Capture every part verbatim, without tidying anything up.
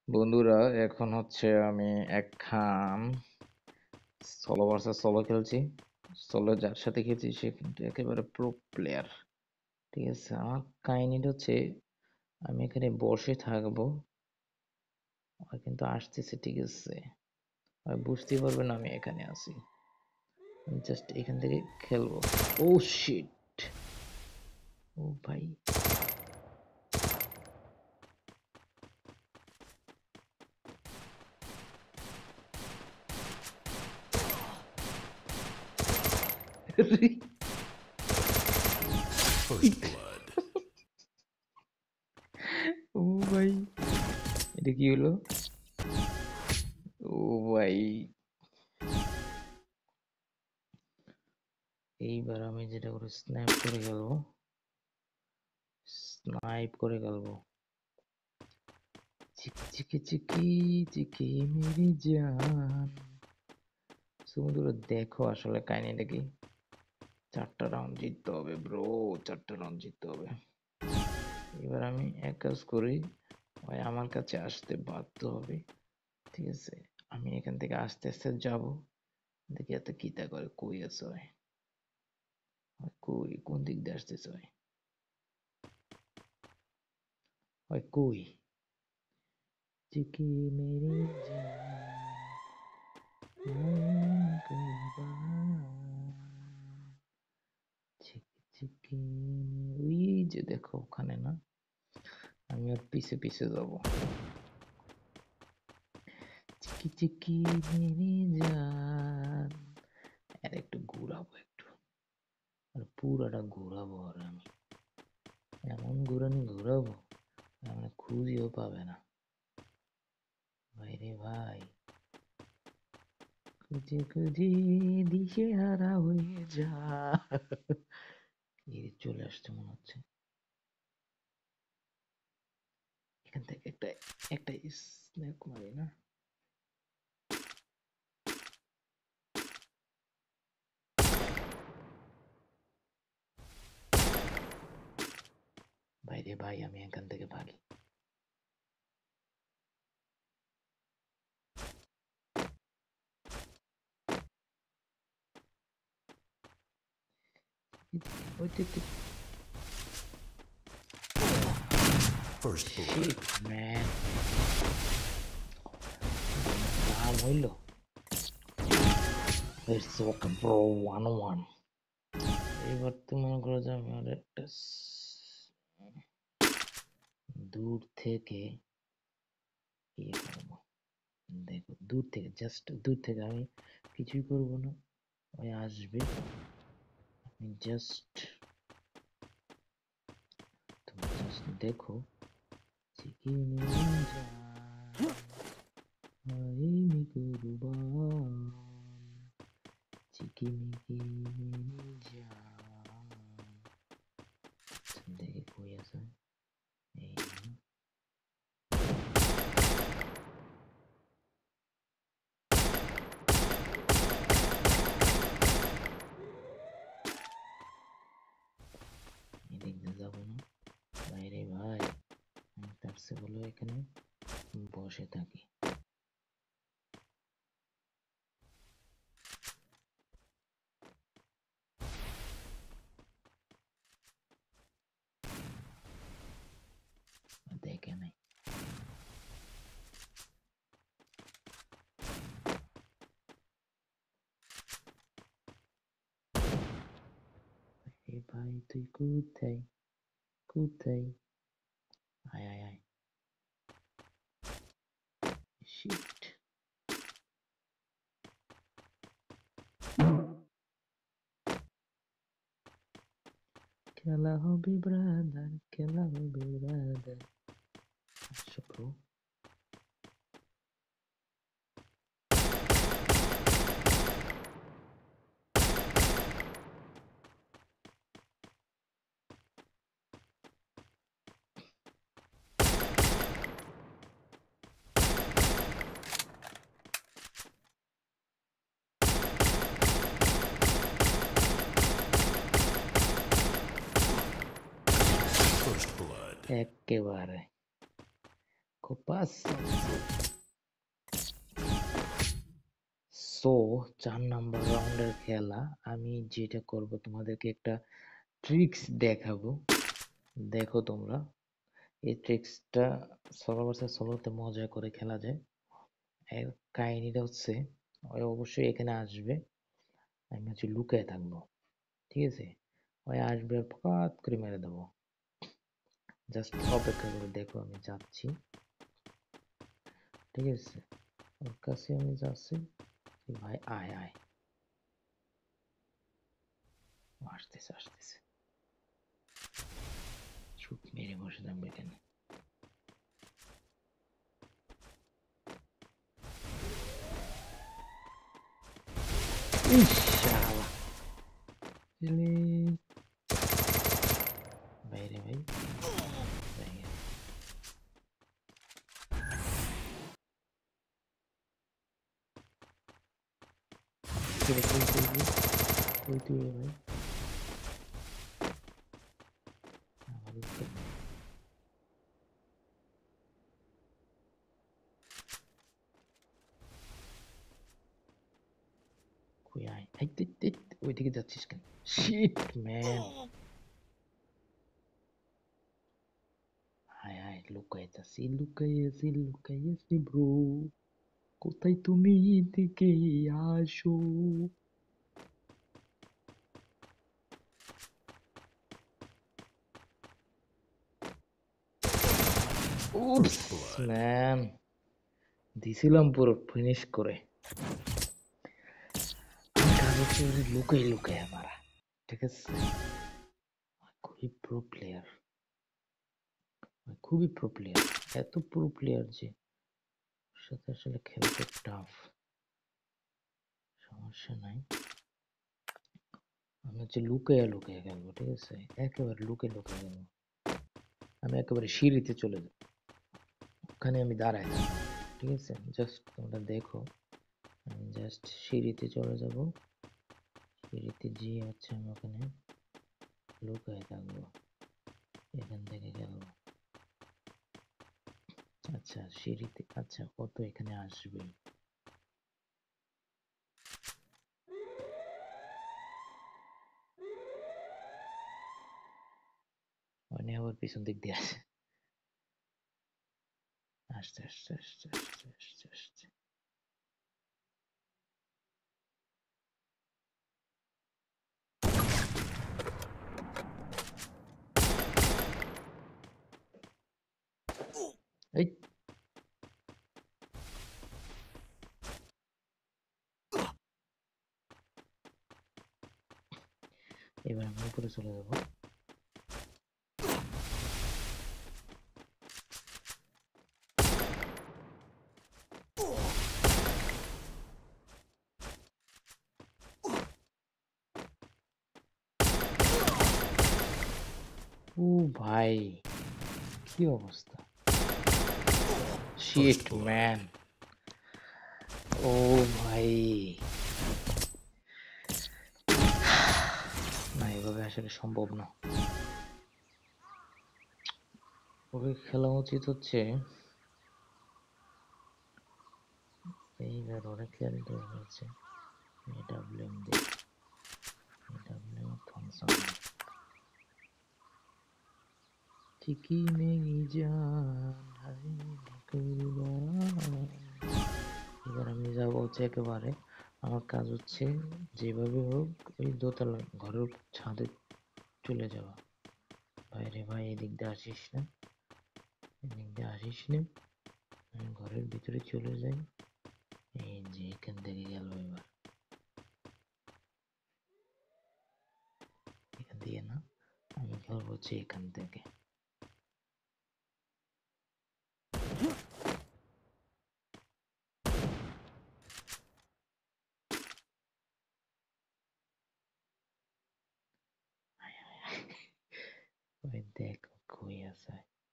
বন্ধুরা, এখন হচ্ছে আমি একখান সলো ভার্সেস সলো খেলছি। সলো যার সাথে খেলছি সে কিন্তু একেবারে প্রো প্লেয়ার। ঠিক আছে, আমার কাহিনীটা হচ্ছে আমি এখানে বসে থাকবো, আর কিন্তু আসতেছে। ঠিক আছে, আর বুঝতেই পারবে না আমি এখানে আছি। আমি জাস্ট এখান থেকে খেলবো। ও শিট! ও ভাই! First blood. ও ভাই, এটা কি হলো? ও ভাই, এইবার আমি যেটা করে স্ন্যাপ করে খেলবো, স্নাইপ করে খেলবো। চিকি চিকি চিকি চিকি মেরি জান। বন্ধুরা দেখো আসলে কাহিনীটা কি। চারটা রাউন্ড জিততে হবে ব্রো, চারটা রাউন্ড জিততে হবে। এবার আমি এক কাজ করি, ওই আমার কাছে আসতে বাধ্য হবে। ঠিক আছে, আমি এখান থেকে আস্তে আস্তে যাব, দেখি এত কিতা করে। কই আছে ওই? ওই কই, কোন দিক দিয়ে আসতেছে ওই? ওই কই? চিকি মেরি জান চিকি চিকি, ওই যে দেখো ওখানে না, আমি ওর পিছে পিছে যাব। চিকি চিকি মেরে জান। আর একটু ঘুরাবো, একটু আর পুরাটা ঘুরাবো। আর আমি এমন ঘুরানি ঘুরাবো মানে খুঁজেও পাবে না। ভাই রে ভাই, খুঁজে খুঁজে দিশে হারা হয়ে যা। এই চলে আসছে মনে হচ্ছে। এখান থেকে একটা একটা স্ন্যাক মারি না? ভাই রে ভাই, আমি এখান থেকে ভাগি। ওই তো তো- First blood. Shit, man. নাম হইল It's okay bro, one one. এবার তো মনে করো যে আমি আর একটা স- দূর থেকে ইয়ে করবো। দেখো দূর থেকে, জাস্ট দূর থেকে, আমি কিছুই করবো না। ওই আসবে, আমি জাস্ট, তুমি জাস্ট দেখো। চিকিনি জান, হারিমি কুরবান, চিকিমিকি জান। দেখে কই আছে? এই না। এদিক দিয়ে যাবো না। বাইরে ভাই, আমি তার চেয়ে বলো এখানে বসে থাকি। দেখে নাই। এ ভাই তুই কোথায়, কোথায়? আয় আয় আয়। শিট! খেলা হবে ব্রাদার, খেলা হবে ব্রাদার। আসো ব্রো। First blood. একেবারে কোপাস। সো চার নাম্বার রাউন্ডের খেলা। আমি যেটা করব তোমাদেরকে একটা ট্রিক্স দেখাবো, দেখো তোমরা। এই ট্রিক্সটা সোলো ভার্সেস সোলোতে মজা করে খেলা যায়। এর কাহিনীটা হচ্ছে, ওই অবশ্যই এখানে আসবে, আমি হচ্ছে লুকায় থাকবো, ঠিক আছে? ওই আসবে আর ফকাত করে মেরে দেবো। জাস্ট অপেক্ষা করে দেখো, আমি যাচ্ছি, ঠিক আছে? ওর কাছে আমি যাচ্ছি, ভাই আয় আয়, আসতেছে আসতেছে, চুপ মেরে বসে থাকবে এখানে। ইস শালা, এলে বাইরে ভাই, বাইরে। কই কই কই কই কই তুই রে ভাই? আমার উপরে। কই আয়, এই তে তে, ওইদিকে যাচ্ছিস কেন? শিট ম্যান, আয় আয়, লুকাইতাছি লুকাইয়াছি লুকাইয়াছি ব্রো, কোথায় তুমি এদিকে আসো। উপস First blood. ম্যান, দিছিলাম পুরো ফিনিশ করে। কাজ হচ্ছে ওরে লুকাই লুকাই মারা, ঠিক আছে? খুবই প্রো প্লেয়ার, খুবই প্রো প্লেয়ার, এত প্রো প্লেয়ার যে ওর সাথে আসলে খেলতে টাফ। সমস্যা নাই, আমি হচ্ছে লুকাইয়া লুকাইয়া খেলবো, ঠিক আছে? একেবারে লুকে লুকে খেলবো। আমি একেবারে সিঁড়িতে চলে যাবো, ওখানে আমি দাঁড়ায় থাকবো, ঠিক আছে? জাস্ট তোমরা দেখো, আমি জাস্ট সিঁড়িতে চলে যাব, সিঁড়িতে গিয়ে হচ্ছে আমি ওখানে লুকায় থাকবো, এখান থেকে খেলবো। আচ্ছা সিঁড়িতে, আচ্ছা ও তো এখানে আসবেই। মানে আবার পিছন দিক দিয়ে আসে, আসছে আসছে আসছে আসছে আসছে আসছে। এই এবার আমি উপরে চলে যাবো। ও ভাই, কি অবস্থা, শিট First blood. ম্যান। ও ভাই, না এভাবে আসলে সম্ভব না। ওকে খেলা উচিত হচ্ছে এইবার, ওরা খেলতে হয়েছে এডাব্লিউএম দিয়ে, এডাব্লিউএম থমসন। ঠিকই নেই জান হাই কুরবান। এবার আমি যাবো হচ্ছে একেবারে, আমার কাজ হচ্ছে যেভাবে হোক ওই দোতলা ঘরের ছাদে চলে যাওয়া। ভাইরে ভাই, এদিক দিয়ে আসিস না, এদিক দিয়ে আসিস না, আমি ঘরের ভিতরে চলে যাই। এই যে এখান থেকে গেল, এবার এখান থেকে না, আমি খেলবো হচ্ছে এখান থেকে। ওই দেখো কই আছে।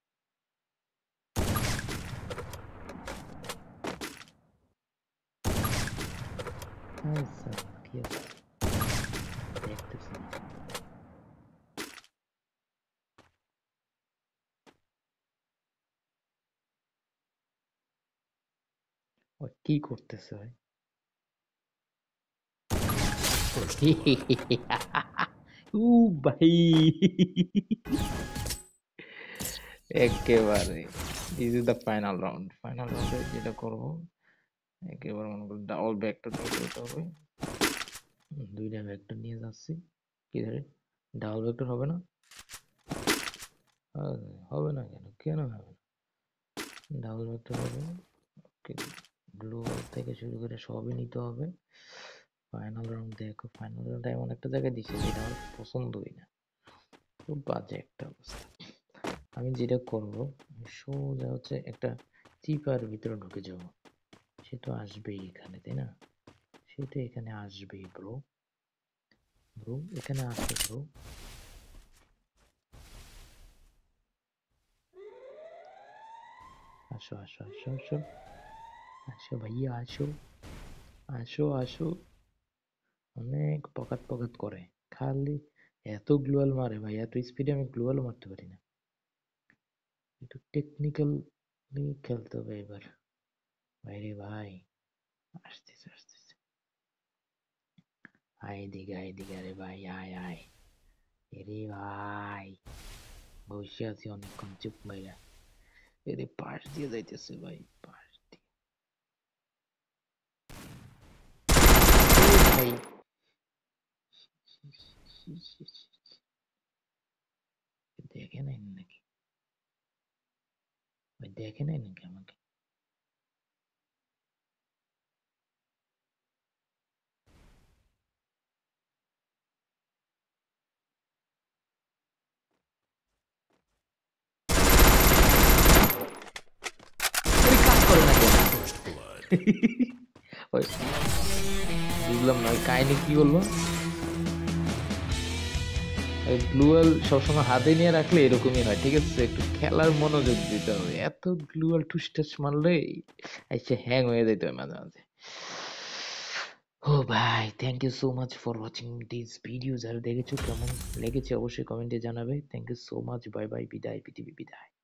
হাই স্যার, কি আছে দেখতেছি না। ও কি করতেছে ভাই? First blood. উ ভাই একেবারে this is the final round. Final রাউন্ডে যেটা করবো একেবারে মনে করো ডাবল ব্যাকটা করতে হবে। হুম, দুইটা ভেক্টর নিয়ে যাচ্ছি। কি ধরে ডাবল ভেক্টর হবে না? আরে, হবে না কেন? কেন হবে না? ডাবল ভেক্টর হবে। ওকে, গ্লোবাল থেকে শুরু করে সবই নিতে হবে। ফাইনাল রাউন্ড দেখো, ফাইনাল রাউন্ড এমন একটা জায়গায় দিচ্ছে যেটা আমার পছন্দই না, খুব বাজে একটা অবস্থা। আমি যেটা করব, সোজা হচ্ছে একটা চিপার ভিতরে ঢুকে যাব। সে তো আসবেই এখানে, তাই না? সে তো এখানে আসবেই ব্রো। ব্রো এখানে আসো ব্রো। আসো আসো আসো আসো আসো ভাইয়া আসো। আসো আসো। অনেক পকাত পকাত করে, খালি এত গ্লুয়াল মারে ভাই, এত স্পিডে আমি গ্লুয়াল মারতে পারি না। একটু টেকনিক্যালি খেলতে হবে এবার। ভাইরে ভাই, আসতেছে আসতেছে। আয় এদিকে আয় এদিকে, আরে ভাই আয় আয়। এরে ভাই, বসে আছি অনেকক্ষণ চুপ মাইরা। এরে পাশ দিয়ে যাইতেছে ভাই, পাশ দিয়ে। ও ভাই, দেখে নাই নাকি? ভাই দেখে নাই নাকি আমাকে? ওই কাজ করে না কেন? First blood. ওই বুঝলাম না, ওই কাহিনী কি বলবো? ওই গ্লুয়াল সবসময় হাতে নিয়ে রাখলে এরকমই হয়, ঠিক আছে? একটু খেলার মনোযোগ দিতে হবে। এত গ্লুয়াল টুসটাস মারলে এসে হ্যাং হয়ে যেতে হয় মাঝে মাঝে। ও ভাই, thank you so much for watching this video. যারা দেখেছো কেমন লেগেছে অবশ্যই কমেন্টে জানাবে। Thank you so much, bye bye, বিদায় পৃথিবী, বিদায়।